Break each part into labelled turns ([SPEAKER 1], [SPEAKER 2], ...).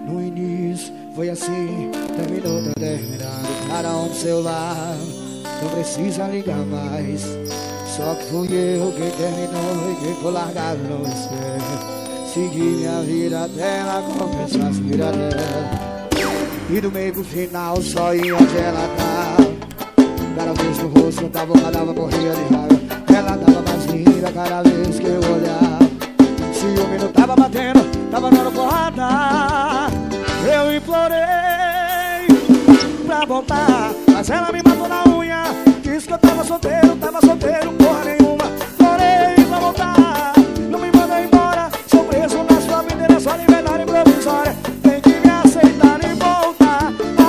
[SPEAKER 1] No início foi assim, terminou, tá terminando. Cada um do seu lado, não precisa ligar mais. Só que fui eu quem terminou e quem foi largado no espelho. Segui minha vida até ela compensar as vidas dela. E do meio pro final só ia onde ela tava. Cada vez que o rosto da boca dava, morria de raiva. Ela tava mais linda cada vez que eu olhava. Ciúme não tava batendo, tava dando porrada. Eu implorei pra voltar, mas ela me matou na unha. Disse que eu tava solteiro, porra nenhuma. Implorei pra voltar, não me manda embora. Sou preso na sua vida, na sua liberdade provisória. Tem que me aceitar e voltar.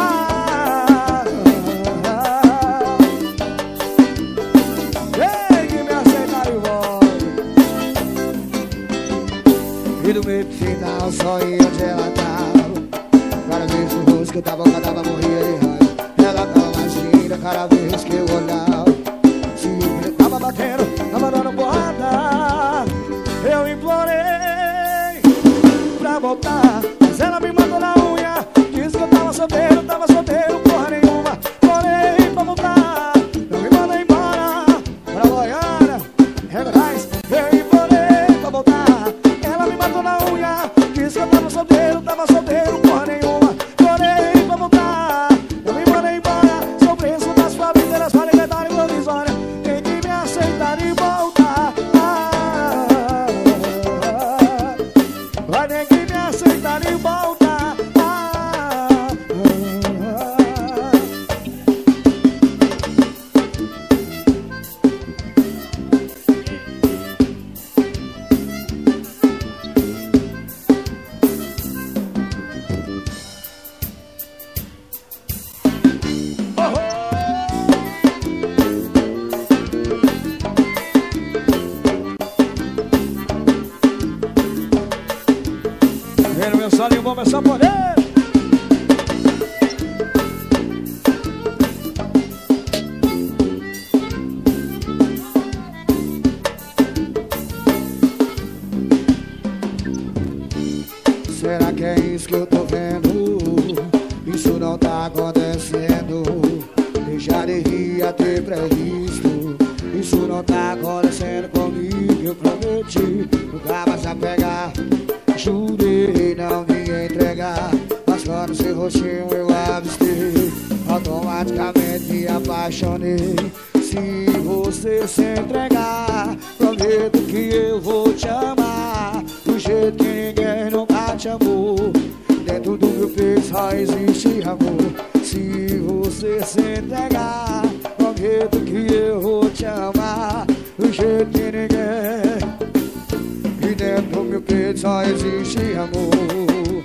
[SPEAKER 1] Tem que me aceitar e voltar. E do meio pro final só ia onde ela tava. Cada vez que o rosto que eu tava, morria de raiva. Ela tava mais linda cada vez que eu olhava. Se o filho tava batendo, tava dando porrada. Eu implorei pra voltar, mas ela me matou na unha. Disse que eu tava solteiro, porra nenhuma. Implorei pra voltar, não me manda embora pra Goiânia, Regorais. Eu implorei pra voltar, ela me matou na unha. Disse que eu tava solteiro, porra nenhuma. Implorei pra voltar, não me manda embora. Sou preso na sua vida, na sua liberdade provisória. Tem que me aceitar e voltar. Vai ter que me aceitar e voltar. Vendo meu solinho bom, meu poder. Será que é isso que eu tô vendo? Isso não tá acontecendo. Eu já devia ter previsto. Isso não tá acontecendo comigo. Eu prometi nunca mais a pegar. Jurei não me entregar, mas quando seu rostinho eu avistei, automaticamente me apaixonei. Se você se entregar, prometo que eu vou te amar do jeito que ninguém nunca te amou. Dentro do meu peito só existe amor. Se você se entregar, prometo que eu vou te amar do jeito que ninguém. E dentro do meu peito só existe amor.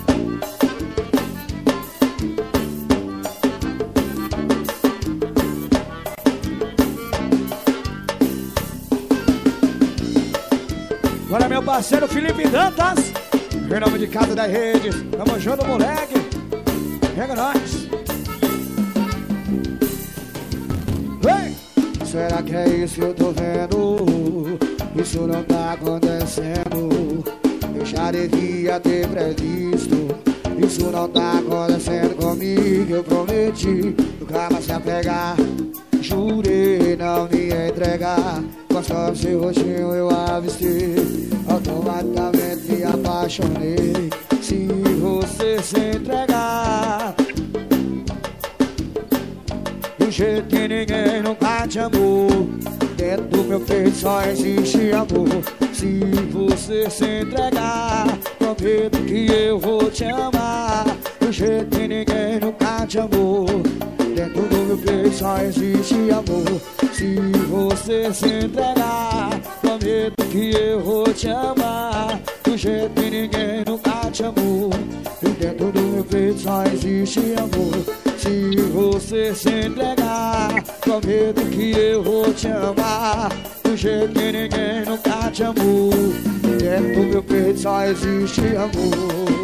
[SPEAKER 1] Agora meu parceiro Felipe Dantas, em nome de Casa das Redes. Tamo junto, moleque. Pega nós. Vem! Será que é isso que eu tô vendo? Isso não tá acontecendo. Eu já devia ter previsto. Isso não tá acontecendo comigo. Eu prometi nunca mais se apegar. Jurei não me entregar, mas com seu rostinho eu avistei. Automaticamente me apaixonei. Se você se entregar do jeito que ninguém nunca te amou, dentro do meu peito só existe amor. Se você se entregar, prometo que eu vou te amar do jeito que ninguém nunca te amou. Dentro do meu peito só existe amor. Se você se entregar, prometo que eu vou te amar do jeito que ninguém nunca te amou. E dentro do meu peito só existe amor. Se você se entregar, prometo que eu vou te amar do jeito que ninguém nunca te amou. Dentro do meu peito só existe amor.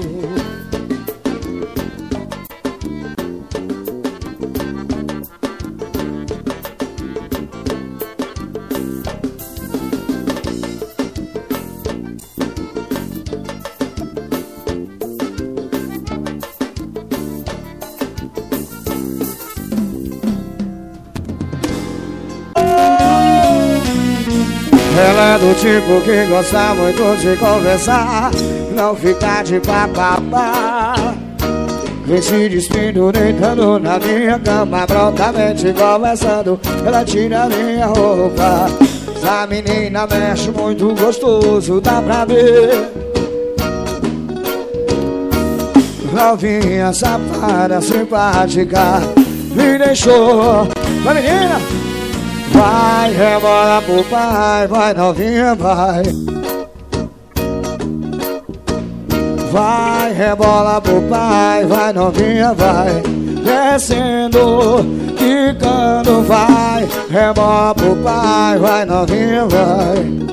[SPEAKER 1] do tipo que gosta muito de conversar, não fica de papapá. Vem se despindo, deitando na minha cama, prontamente conversando, ela tira minha roupa. Essa menina mexe muito gostoso, dá pra ver. Novinha, safada, simpática, me deixou. Vai, menina! Vai, rebola pro pai, vai, novinha, vai. Vai, rebola pro pai, vai, novinha, vai. Descendo, quicando, vai. Rebola pro pai, vai, novinha, vai.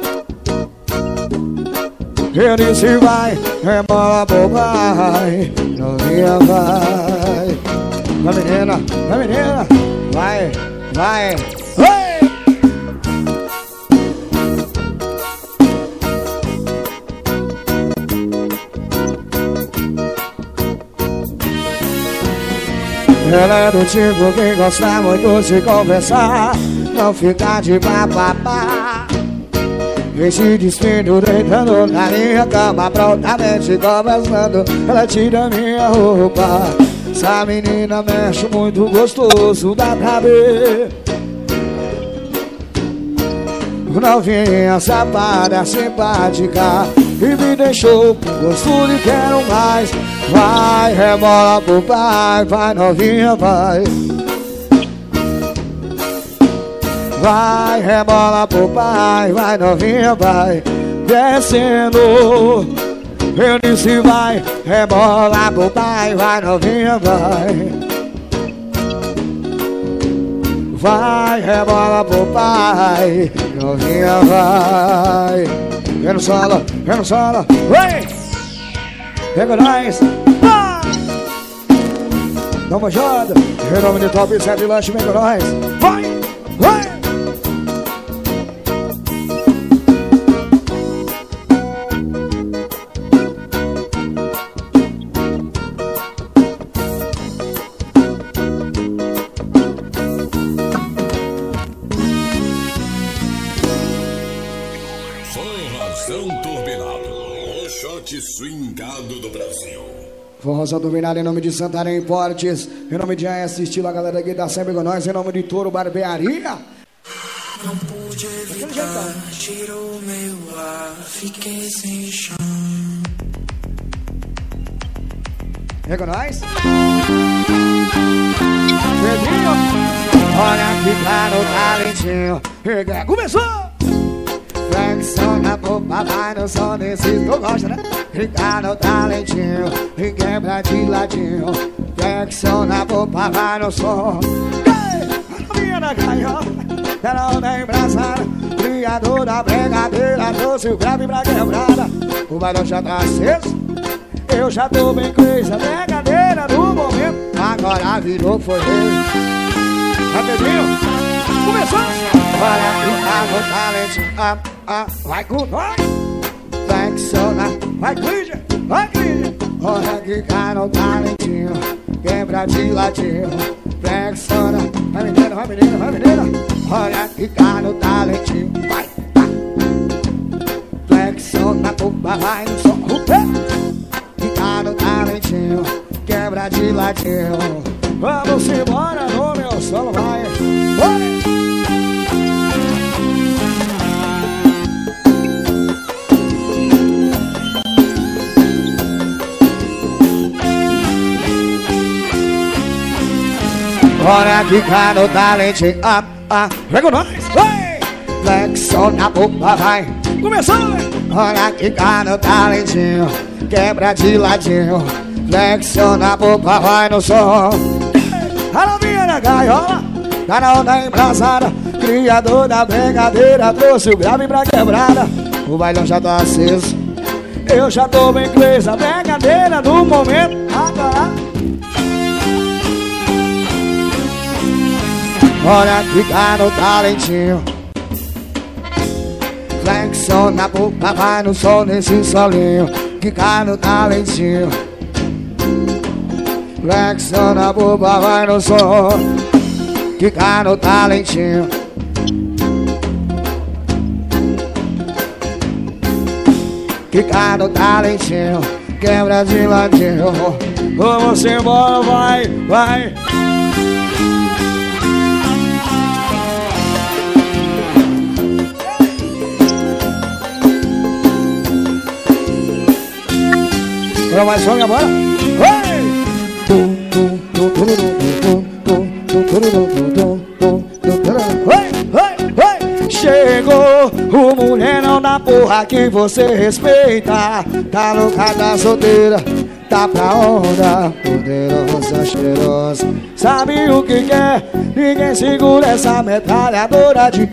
[SPEAKER 1] Eu disse vai, rebola pro pai, novinha, vai. Vai, menina, vai, menina. Vai, vai. Oi! Ela é do tipo que gosta muito de conversar, não fica de papapá. Vem se despindo, deitando na minha cama, prontamente conversando, ela tira minha roupa. Essa menina mexe muito gostoso, dá pra ver. Novinha, safada, simpática, e me deixou com gosto de quero mais. Vai, rebola pro pai, vai, novinha, vai. Vai, rebola pro pai, vai, novinha, vai. Descendo, eu disse vai, rebola pro pai, vai, novinha, vai. Vai, rebola pro pai, novinha, vai. Vem no solo, vem no solo, vai! Pega nós! Tamo junto! Em nome de Top 7 Lanche, vem com nós! Vai! Vai!
[SPEAKER 2] Swingado do Brasil.
[SPEAKER 1] Forrozão turbinado em nome de Santarém Importes, em nome de AS Estilo, a galera aqui da sempre com nós, em nome de Touro Barbearia.
[SPEAKER 3] Não pude evitar, tirou meu ar, fiquei sem chão.
[SPEAKER 1] Vem com nós. Pedrinho, olha que claro, talentinho. Começou! Flexiona pro papai no som desse, tu gosta, né? Fica no talentinho e quebra de ladinho. Flexiona pro papai no som. A novinha da gaiola, ela anda embrasada, criador da brigadeira, trouxe o grave pra quebrada. O bailão já tá aceso, eu já tô bem crazy. A brigadeira do momento, agora virou foi ele. Rapidinho, começou! Olha que tá no talentinho, vai com nós. Flexiona, vai Clídia, vai Clídia. Olha que tá no talentinho, quebra de ladinho. Flexiona, vai menina, vai menina, vai menina. Olha que tá no talentinho, vai, vai. Flexiona, pupa, vai no som. Que tá no talentinho, quebra de ladinho. Vamos embora no meu solo, vai. Vai. Olha que cá no talentinho, vem com nós, vai! Flexiona a pupa, vai! Começou, né? Olha que cá no talentinho, quebra de ladinho. Flexiona a pupa, vai no som. A novinha da gaiola, tá na onda embrasada, criador da brigadeira, trouxe o grave pra quebrada. O bailão já tá aceso, eu já tô bem crazy. A brigadeira do momento, agora. Olha que tá no talentinho, flexiona a boca, vai no sol nesse solinho. Que tá no talentinho, flexiona a boca, vai no sol. Que tá no talentinho. quica no talentinho, quebra de ladinho. Vamos embora, vai, vai. Bora mais som agora. Chegou o mulherão da porra que você respeita. Tá louca, tá solteira, tá pra onda. Poderosa, cheirosa, sabe o que quer? Ninguém segura essa metralhadora de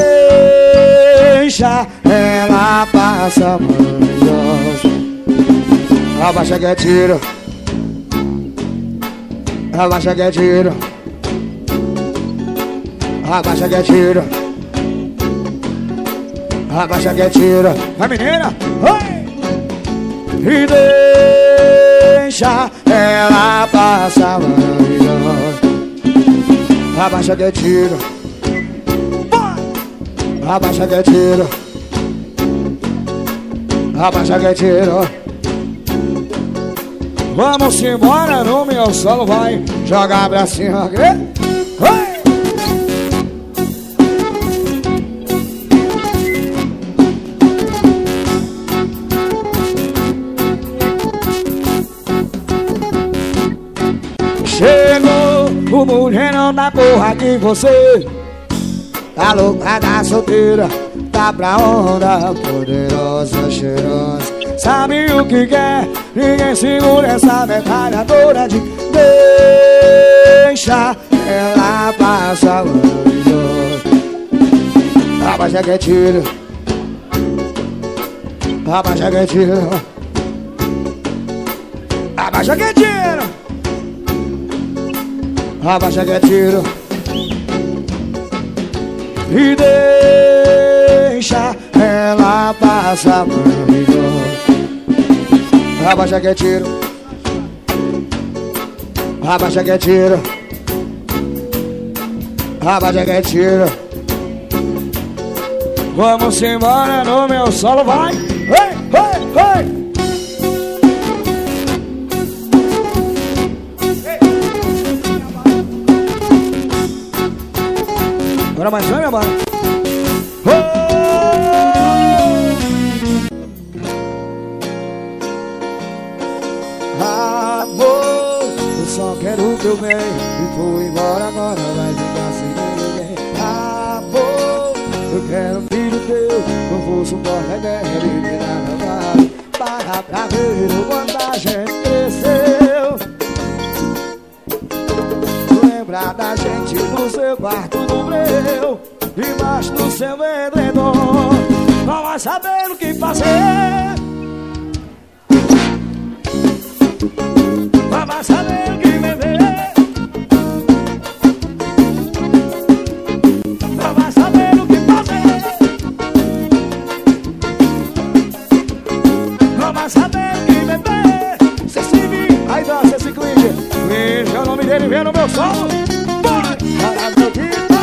[SPEAKER 1] deixa ela passa maravilhosa. Abaixa que é tiro, abaixa que é tiro, abaixa que é tiro, abaixa que é tiro. Vai menina, oi! E deixa ela passar maravilhosa. Abaixa que é tiro, abaixa que é tiro, abaixa que é tiro. Vamos embora no meu solo, vai. Joga pra cima, vai. Chegou o mulherão da porra que você tá louca, tá solteira, tá pra onda. Poderosa, cheirosa, sabe o que quer? Ninguém segura essa metralhadora de deixa ela passar maravilhosa. Abaixa que é tiro, abaixa que é tiro, abaixa que é tiro, abaixa que é tiro. E deixa ela passar maravilhosa. Abaixa que é tiro, abaixa que é tiro, abaixa que é tiro. Vamos embora no meu solo, vai. Ei, ei, ei. Agora mais uma, minha banda. Quero o teu bem e vou embora agora, vai ficar sem ninguém. Amor, eu quero um filho teu, não vou suportar a ideia de me dar trabalho. Para pra ver o quanto a gente cresceu. Lembrar da gente no seu quarto do breu, embaixo do seu edredom. Não vai saber o que fazer, não vai saber o que beber, não vai saber o que fazer, não vai saber o que beber. Cê se viu, aí dá, cê se clique. Clique é o nome dele, vem no meu solo. Vai, para meu guitarra.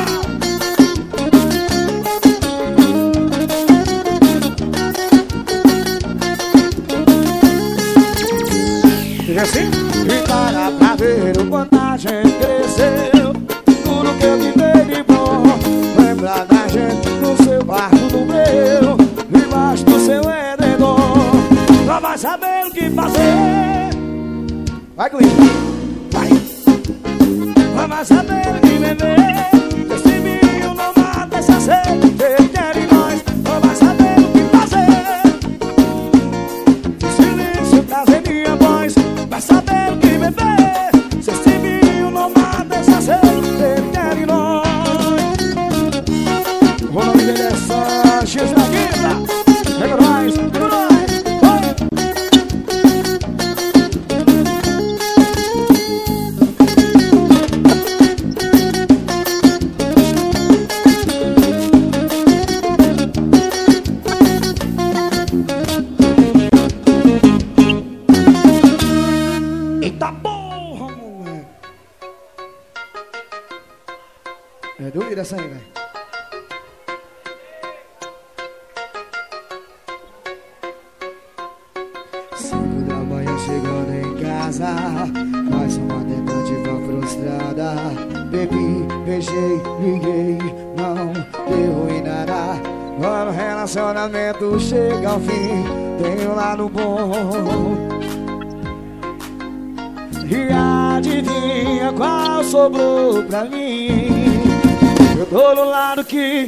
[SPEAKER 1] Diga assim. E para pra ver o quanto a gente cresceu, tudo que eu te dei de bom. Lembrar da gente no seu quarto do meu, embaixo do seu edredom. Não vai saber o que fazer. Vai, Cleiton, vai. Não vai saber o que beber. Esse vinho não mata essa sede, ele quer em nós. Não vai saber o que fazer. O silêncio traz em minha voz. Vai saber o que beber. Se esse vinho não mata essa sede, ele quer em nós. O nome dele é Sanches na guita. Pega nós, pega nós. Eita porra, moleque. É doida essa aí, velho. casa, mais uma tentativa frustrada. Bebi, beijei, liguei, não deu em nada. Quando o relacionamento chega ao fim, tem um lado bom. E adivinha qual sobrou pra mim? Eu tô no lado que...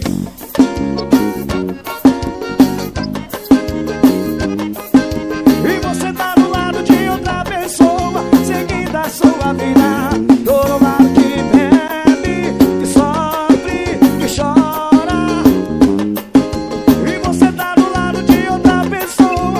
[SPEAKER 1] E você tá do lado de outra pessoa, seguindo a sua vida. Tô no lado que bebe, que sofre, que chora. E você tá do lado de outra pessoa.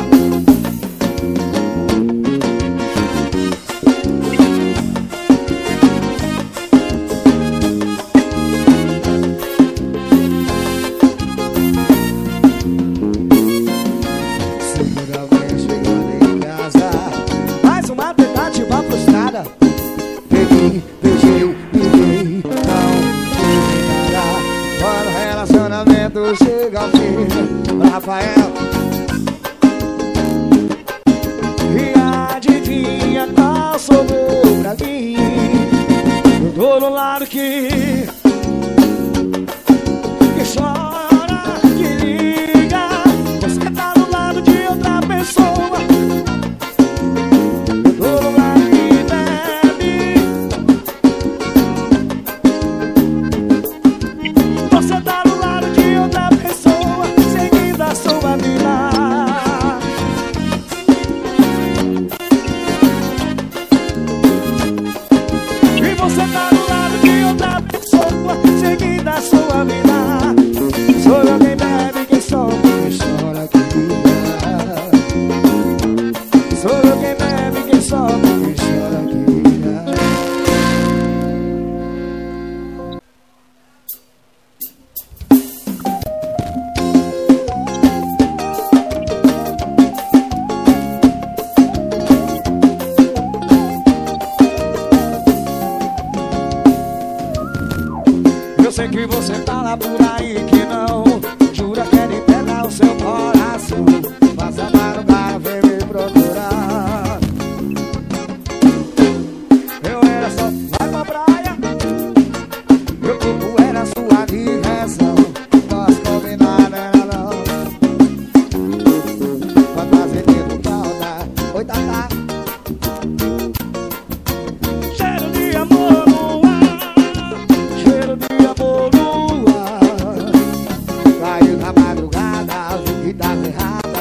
[SPEAKER 1] Segunda-feira chegando em casa, mais uma tentativa frustrada. Bebi, beijei, liguei, não deu nada. Quando o relacionamento chega ao fim, Rafael. E adivinha qual sobrou pra mim? Eu tô no lado que chora, que liga. Você tá do lado de outra pessoa. Eu tô no lado que bebe. Você tá do lado de outra pessoa, seguindo a sua vida. E você tá do lado de outra pessoa, seguindo a sua vida. Sou eu quem bebe, quem sofre, quem chora, quem liga. Sou eu quem bebe, quem sofre, quem chora, quem liga. Eu sei que você tá lá por aí que não jura que ele pegar o seu coração, mas a madrugada vem me procurar. Eu era só vai pra praia, meu corpo era sua diversão. Nós combinado era não, pra fazer dedo falta. Oi, Tata. Cheiro de amor no ar, cheiro de amor no ar. Caiu na madrugada, vi que tava errada.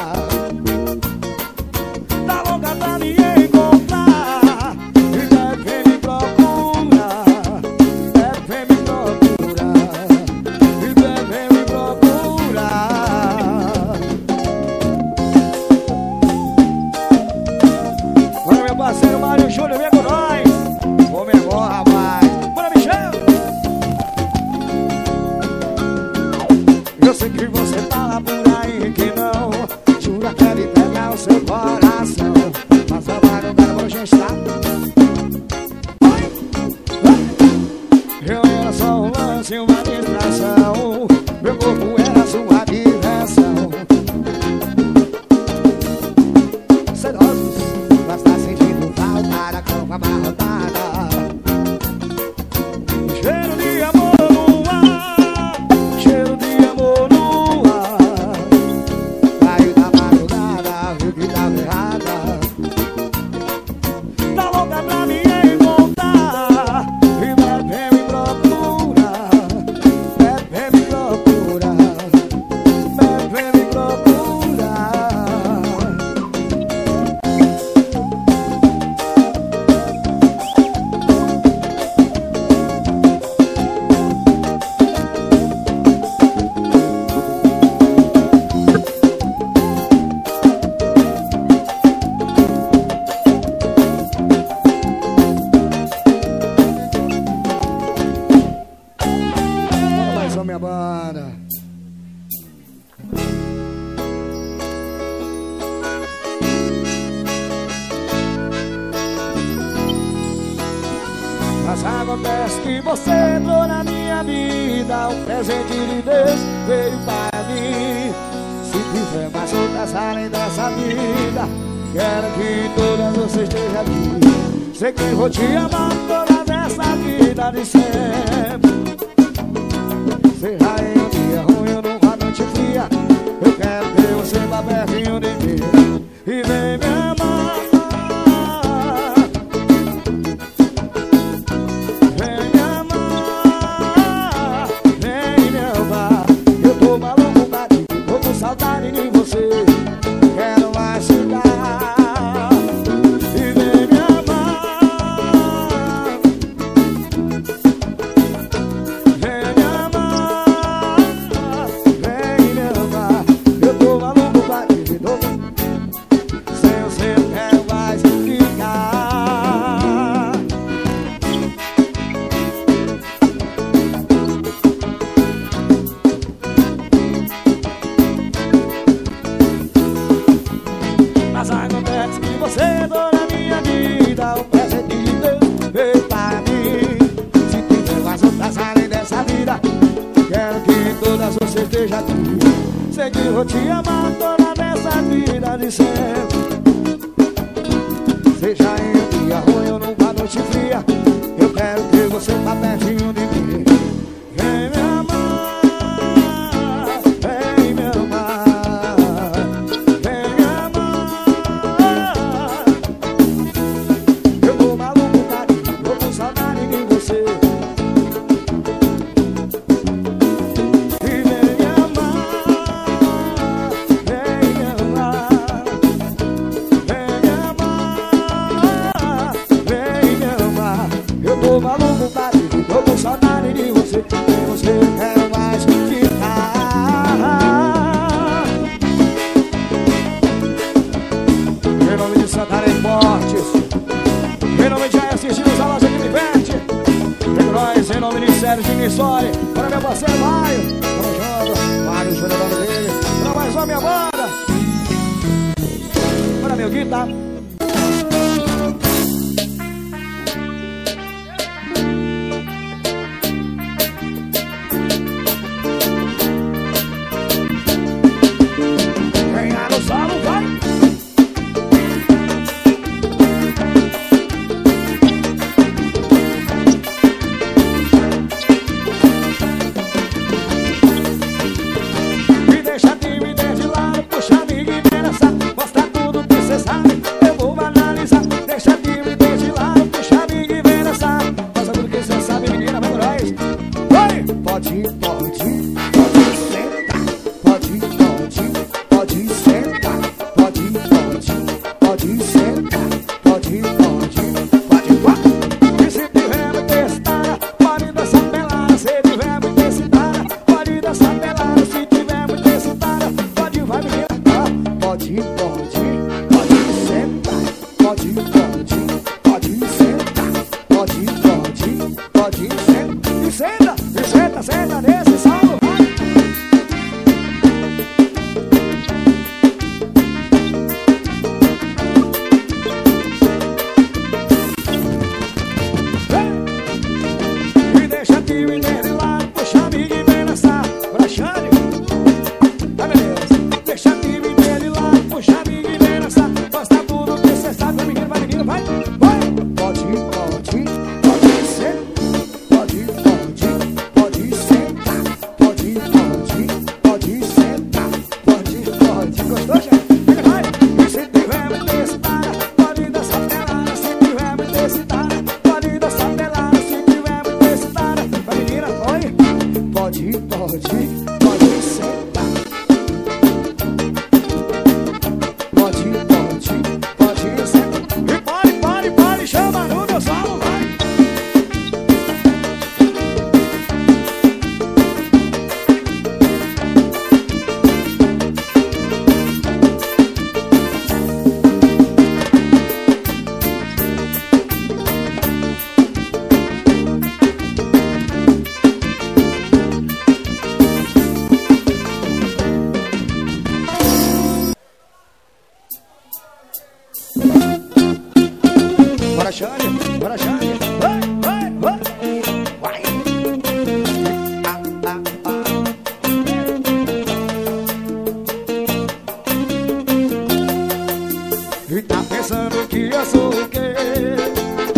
[SPEAKER 1] Tá louca pra me encontrar, e deve me procurar, deve me procurar, e deve me procurar. Olha meu parceiro Mário Júnior, vem com nós. Ô meu irmão, rapaz, bora Michel. Eu sei que você tá lá por aí que não jura que ele pegar o seu coração, mas a madrugada hoje está. Eu era só um lance, uma distração. Meu corpo era sua diversão. Sedosos, mas tá sentindo falta da cama amarrotada. Cheiro de amor no ar, cheiro de amor no ar. Caiu na madrugada, viu que tava errada. Tá louca pra me encontrar, e deve me procurar, deve me procurar, deve me procurar. Mais uma minha banda. Mas acontece que você entrou na minha vida, um presente de Deus veio para mim. Se tiver mais outras além dessa vida, quero que todas você esteja aqui. Sei que vou te amar toda essa vida de sempre. Seja em um dia ruim ou numa noite fria, eu quero que você vá pertinho de mim e vem me amar. Vem me amar, vem me amar. Eu tô maluco pra ti, tô com saudade de você. Quero mais ficar e vem me amar. Vem me amar, vem me amar. Eu tô maluco pra ti de novo. Sem você eu quero mais ficar. Mas acontece que você é dona minha vida, o presente de Deus veio para mim. Se tiver mais outras além dessa vida, quero que todas você esteja aqui. Sei que vou te amar toda dessa vida de sempre. Seja em um dia ruim ou numa noite fria, eu quero que você vá pertinho de mim. Vem me amar, vem me amar, vem me amar. Eu tô maluco pra ti, tô com saudade de você. E vem me amar, vem me amar, vem me amar, vem me amar. Eu tô maluco pra ti, tô com saudade de você. Sem você eu quero mais ficar. Em nome de Santarém Fortes, em nome de Assistimos a loja que me veste, em nós, em nome de Sérgio de Missori, para meu parceiro Maio, tamo junto, Mário Júnior, nome dele, para mais uma minha banda, para meu guitarra. Ganhar no solo, vai! Me deixa aqui, me deixa de lado, puxa amiga e vem dançar. Mostra tudo que cê sabe, eu vou analisar. Deixa aqui, me deixa de lado, puxa amiga e vem dançar. Mostra tudo que cê sabe, menina, vem com nós. Oi! Pode sentar. Pode sentar. Pode sentar. Pode. E se tiver muita excitada, pode dançar pelada. Se tiver muita excitada, pode dançar pelada. Se tiver muita excitada, pode vai menina. Pode sentar. Pode sentar. Pode sentar. E senta nesse solo, vai. Me deixa aqui, me deixa de lado, puxa amiga e vem dançar. Pra Xane, tá beleza. Deixa aqui, me deixa de lado, puxa amiga e vem dançar. Mostra tudo que cê sabe, vai menino, vai. Pode sentar. Gostou, gente? Vai. E se tiver muita excitada, pode dançar pelada. Se tiver muita excitada, pode dançar pelada. Se tiver muita excitada, vai menina, vai. Pode sentar. Pode sentar. E pode, chama no meu solo, vai. Bora, Xane, vai. E tá pensando que eu sou o quê?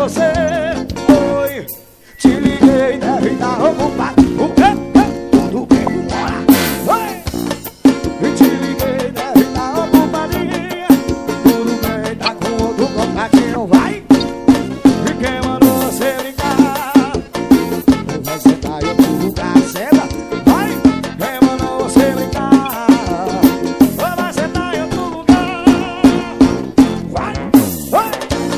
[SPEAKER 1] você. Oi, te liguei, deve estar ocupado. O quê? Tudo bem, bora. Oi, te liguei, deve estar ocupadinha. Tudo bem, tá com outro contatinho, vai. E quem mandou você brincar? Vai sentar em outro lugar, senta. Vai, quem mandou você brincar? Vai sentar em outro lugar. Vai, vai.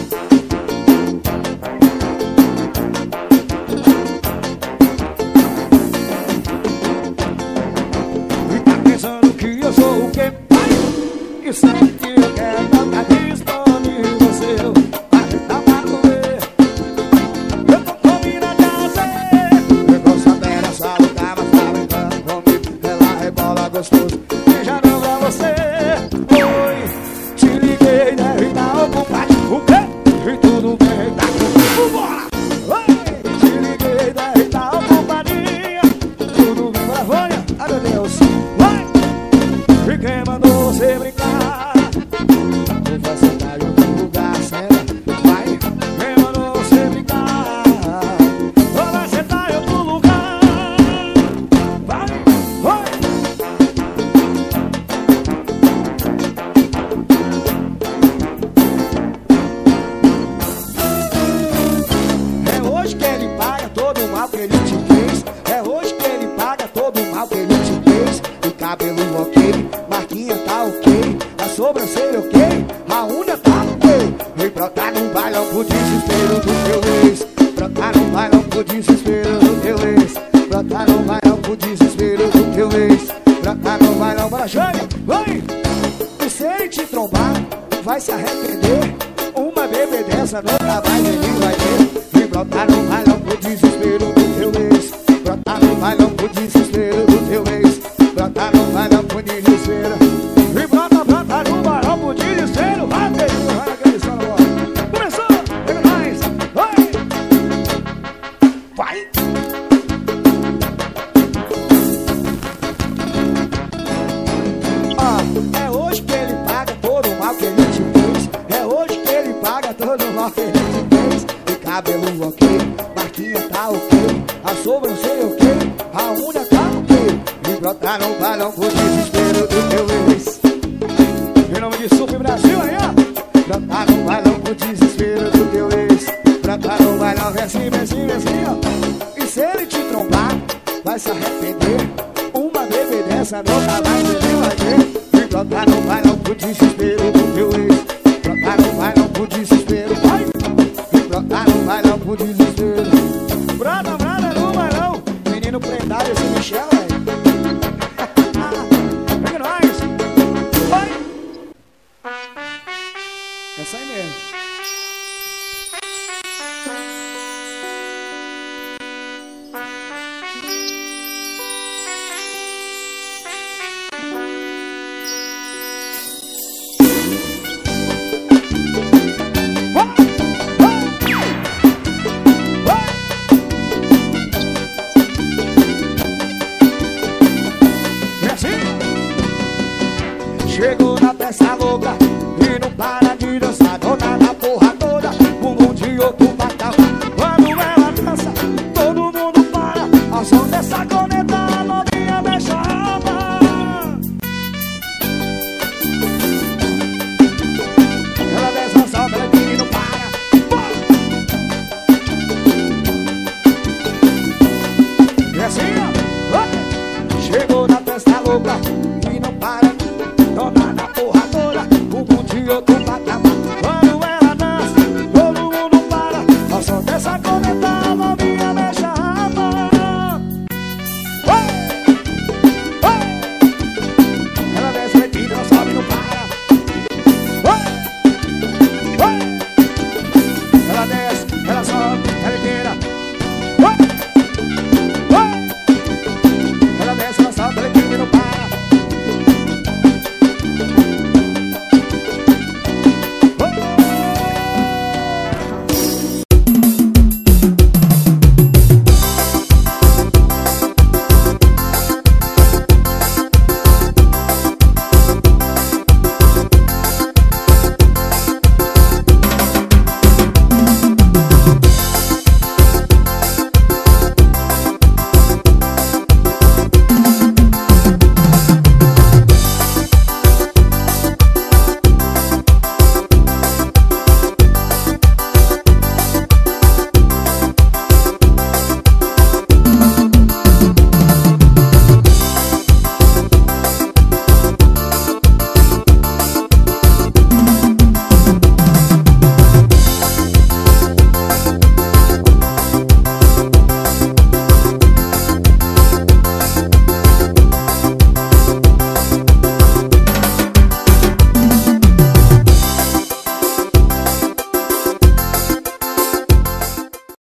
[SPEAKER 1] E tá pensando que eu sou o quê? Vai, que sempre que eu quero não tá disponível seu. Mas tá pra doer. Eu tô combinando a fazer. Eu tô sabendo essa lugar, mas tá brincando comigo. Ela rebola gostoso, beijando pra você. Oi, te liguei, deve estar ocupado. O quê? E tudo bem, tá comigo, bora. Oi, te liguei, deve estar ocupadinha. Tudo bem, bravonha, ai meu Deus. Vai, e quem mandou você brincar? Vai sentar em outro lugar, senta. Vai, quem mandou você brincar? Vai sentar em outro lugar. Vai, vai. É hoje que ele paga todo o mal que ele te fez. É hoje que ele paga todo o mal que ele te fez. O cabelo ok, marquinha tá ok, a sobrancelha ok, a unha tá ok. Vem brotar no bailão pro desespero do teu ex. Brotar no bailão pro desespero do teu ex. Brotar no bailão pro desespero do teu ex. Brotar no bailão, bora Jane, vai! E se ele te trombar, vai se arrepender. Uma bebê dessa nunca mais ele vai ter. Vem brotar no bailão pro desespero do teu ex. Brotar no bailão pro desespero do teu ex. Brotar no bailão pro desespero. E brota no bailão pro desespero. Vai, querido, vai naquele som agora. Começou, pega mais, vai! Vai! É hoje que ele paga todo o mal que ele te fez. É hoje que ele paga todo o mal que ele te fez. E cabelo ok, marquinha tá ok, a sobrancelha ok, a unha tá ok. E brotar no bailão pro desespero do teu ex. Em nome de Super Brasil aí, ó. Brotar no bailão pro desespero do teu ex. Brotar no bailão, vem assim, vem assim, vem assim, ó. E se ele te trombar, vai se arrepender. Uma bebê dessa nunca mais ele vai ter. E brotar no bailão pro desespero do teu ex. Brotar no bailão pro desespero, vai. E brotar no bailão pro desespero. Brada no bailão. Menino prendado esse Michel,